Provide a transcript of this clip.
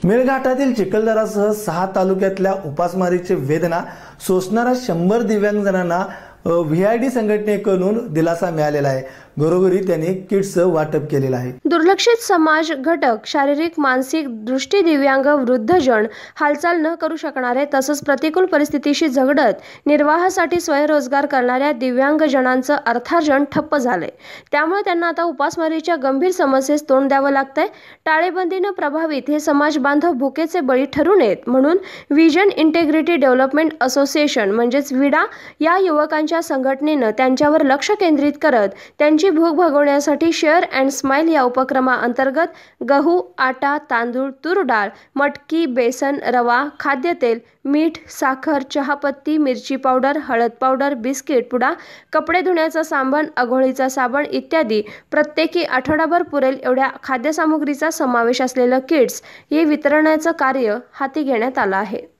मेळघाटातील चिखलदरासह 6 तालुक्यातल्या उपासमारीची वेदना सोसणाऱ्या 100 दिव्यांग जणांना व्हीआयडी संघटनेकडून दिलासा मिळालेला आहे। घरोघरी त्यांनी किट्सचं वाटप केलेलं आहे। दुर्लक्षित समाज घटक, शारीरिक मानसिक दृष्टी दिव्यांग, वृद्धजन, हालचाल न करू शकणारे तसंच प्रतिकूल परिस्थितीशी झगडत निर्वाहासाठी स्वयंरोजगार करणाऱ्या दिव्यांगजनांचं अर्थार्जन ठप्प झालंय। त्यामुळे त्यांना आता उपासमारीच्या गंभीर समस्येस तोंड द्यावं लागतंय। टाळेबंदीनं प्रभावित हे समाज बांधव भुकेचे बळी ठरू नयेत म्हणून व्हिजन इंटेग्रिटी डेव्हलपमेंट असोसिएशन म्हणजेच विडा या युवकांच्या संघटनेनं त्यांच्यावर लक्ष केंद्रित करत त्यांची भूक भागवण्यासाठी शेअर अँड स्माइल या उपक्रमाअंतर्गत गहू, आटा, तांदूळ, तूर डाळ, मटकी, बेसन, रवा, खाद्यतेल, मीठ, साखर, चहापत्ती, मिरची पावडर, हळद पावडर, बिस्किट पुडा, कपडे धुण्याचा साबण, आघोळीचा साबण इत्यादी प्रत्येकी आठवडाभर पुरेल एवढ्या खाद्यसामुग्रीचा समावेश असलेलं किट्स हे वितरणाचं कार्य हाती घेण्यात आलं आहे।